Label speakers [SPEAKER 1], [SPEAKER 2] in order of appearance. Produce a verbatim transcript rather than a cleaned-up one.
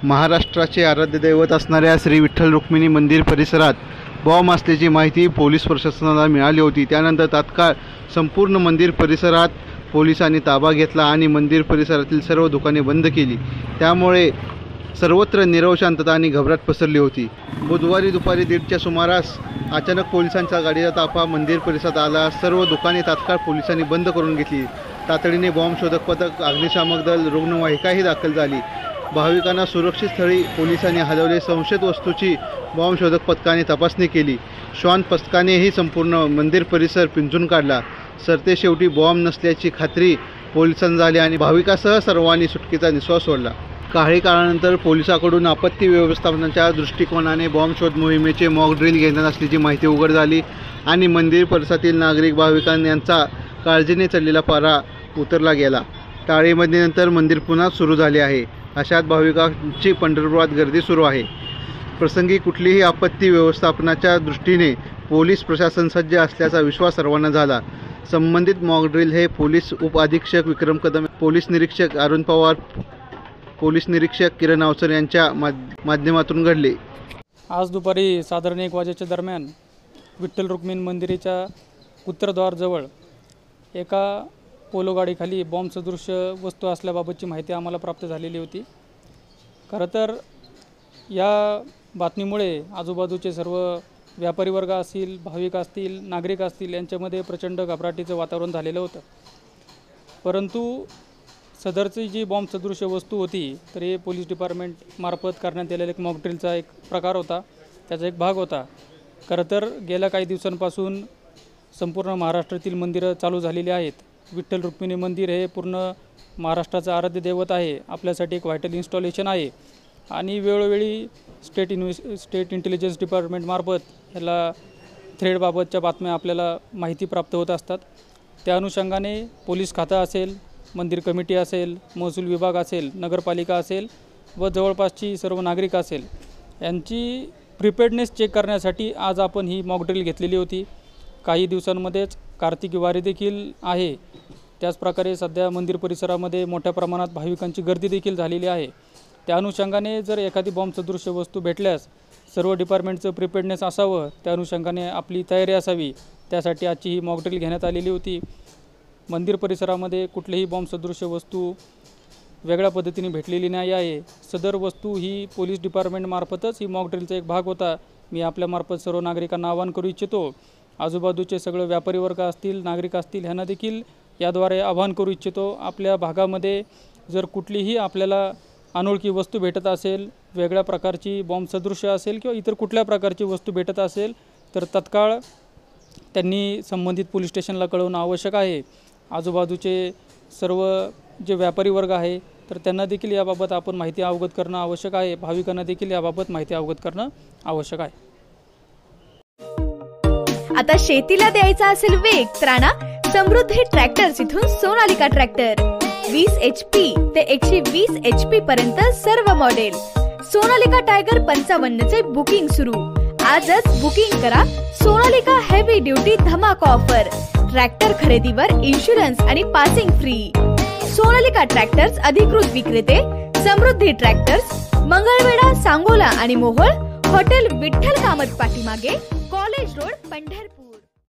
[SPEAKER 1] महाराष्ट्राचे आराध्य दैवत असणाऱ्या श्री विठ्ठल रुक्मिणी मंदिर परिसरात बॉम्ब असल्याची माहिती पोलीस प्रशासनाला मिळाली होती। त्यानंतर तात्काळ संपूर्ण मंदिर परिसरात पोलिसांनी ताबा घेतला आणि मंदिर परिसरातील सर्व दुकाने बंद केली। त्यामुळे सर्वत्र नीरव शांतता आणि घबराट पसरली होती। बुधवारी दुपारी दीडच्या सुमारास अचानक पोलिसांच्या गाडीचा ताफा मंदिर परिसरात आला। सर्व दुकाने तात्काळ पोलिसांनी बंद करून घेतली। तातडीने बॉम्ब शोधक पथक, अग्निशामक दल, रुग्णवाहिकाही दाखल झाली। भाविकांना सुरक्षित स्थळी पोलिसांनी हलवले। संशयित वस्तूची बॉम्ब शोधक पथकाने तपासणी केली। श्वान पथकानेही संपूर्ण मंदिर परिसर पिंजून काढला। सरते शेवटी बॉम्ब नसल्याची खात्री पोलिसांना झाली आणि भाविकासह सर्वांनी सुटकेचा निश्वास सोडला। काही काळानंतर पोलिसांकडून आपत्ती व्यवस्थापनाच्या दृष्टिकोनाने बॉम्ब शोध मोहिमेचे मॉक ड्रिल घेण्यात असल्याची माहिती उघड झाली आणि मंदिर परिसरातील नागरिक भाविकांचा काळजीने चढलेला पारा उतरला गेला। टाळेबंदीनंतर मंदिर पुन्हा सुरू झाले आहे। अशात भाविकांची पंढरपुरात गर्दी सुरू आहे। प्रसंगी कुठलीही आपत्ती व्यवस्थापनाच्या दृष्टीने पोलीस प्रशासन सज्ज असल्याचा विश्वास सर्वांना झाला। संबंधित मॉक ड्रिल हे पोलीस उप अधीक्षक विक्रम कदम, पोलीस निरीक्षक अरुण पवार, पोलीस निरीक्षक किरण अवसर यांच्या माध्यमातून घडले।
[SPEAKER 2] आज दुपारी साधारण एक वाजेच्या दरम्यान विठ्ठल रुक्मिणी मंदिराच्या उत्तरद्वाराजवळ एका पोलो गाडीखाली बॉम्ब सदृश वस्तू असल्याबाबतची माहिती आम्हाला प्राप्त झालेली होती। खरं तर या बातमीमुळे आजूबाजूचे सर्व व्यापारी वर्ग असतील, भाविक असतील, नागरिक असतील यांच्यामध्ये प्रचंड घबराटीचं वातावरण झालेलं होतं। परंतु सदरची जी बॉम्ब सदृश वस्तू होती तर हे पोलीस डिपार्टमेंट मार्फत करण्यात आलेला एक मॉक ड्रिलचा एक प्रकार होता, त्याचा एक भाग होता। खरं तर गेल्या काही दिवसांपासून संपूर्ण महाराष्ट्रातील मंदिरं चालू झालेली आहेत। विठ्ठल रुक्मिणी मंदिर हे पूर्ण महाराष्ट्राचं आराध्य दैवत आहे, आपल्यासाठी एक व्हायटल इन्स्टॉलेशन आहे आणि वेळोवेळी स्टेट इन्व्हेस स्टेट इंटेलिजन्स डिपार्टमेंटमार्फत ह्याला थ्रेडबाबतच्या बातम्या आपल्याला माहिती प्राप्त होत असतात। त्या अनुषंगाने पोलीस खातं असेल, मंदिर कमिटी असेल, महसूल विभाग असेल, नगरपालिका असेल व जवळपासची सर्व नागरिक असेल यांची प्रिपेअर्डनेस चेक करण्यासाठी आज आपण ही मॉक ड्रिल घेतलेली होती। काही दिवसांमध्येच कार्तिकी वारी देखील आहे। त्याचप्रकारे सध्या मंदिर परिसरामध्ये मोठ्या प्रमाणात भाविकांची गर्दी देखील झालेली आहे। त्या अनुषंगाने जर एखादी बॉम्ब सदृश वस्तू भेटल्यास सर्व डिपार्टमेंटचं प्रिपेअर्डनेस असावं, त्या अनुषंगाने आपली तयारी असावी, त्यासाठी आजची ही मॉक ड्रिल घेण्यात आलेली होती। मंदिर परिसरामध्ये कुठलीही बॉम्ब सदृश वस्तू वेगळ्या पद्धतीने भेटलेली नाही आहे। सदर वस्तू ही पोलीस डिपार्टमेंटमार्फतच ही मॉक ड्रिलचा एक भाग होता। मी आपल्यामार्फत सर्व नागरिकांना आवाहन करू इच्छितो, आजूबाजूचे सगळे व्यापारी वर्ग असतील, नागरिक असतील ह्यांना देखील याद्वारे आवाहन करू इच्छितो, आपल्या भागामध्ये जर कुठलीही आपल्याला अनोळखी वस्तू भेटत असेल, वेगळ्या प्रकारची बॉम्ब सदृश असेल किंवा इतर कुठल्या प्रकारची वस्तू भेटत असेल तर तत्काळ त्यांनी संबंधित पोलीस स्टेशनला कळवणं आवश्यक आहे। आजूबाजूचे सर्व जे व्यापारी वर्ग आहे तर त्यांना देखील याबाबत आपण माहिती अवगत करणं आवश्यक आहे। भाविकांना देखील याबाबत माहिती अवगत करणं आवश्यक आहे।
[SPEAKER 3] आता शेतीला द्यायचा असेल वेग तर आणा समृद्धी ट्रॅक्टर्स इथून सोनालिका ट्रॅक्टर वीस एच पी ते एकशे वीस एच पी पर्यंत सर्व मॉडेल। सोनालिका टायगर पंचावन्न चे बुकिंग सुरू, आजच बुकिंग करा। सोनालिका हेवी ड्युटी धमाका ऑफर, ट्रॅक्टर खरेदीवर इन्शुरन्स आणि पासिंग फ्री। सोनालिका ट्रॅक्टर्स अधिकृत विक्रेते समृद्धी ट्रॅक्टर्स, मंगळवेढा, सांगोला आणि मोहोळ, हॉटेल विठ्ठल कामत पाठीमागे, कॉलेज रोड, पंढरपूर।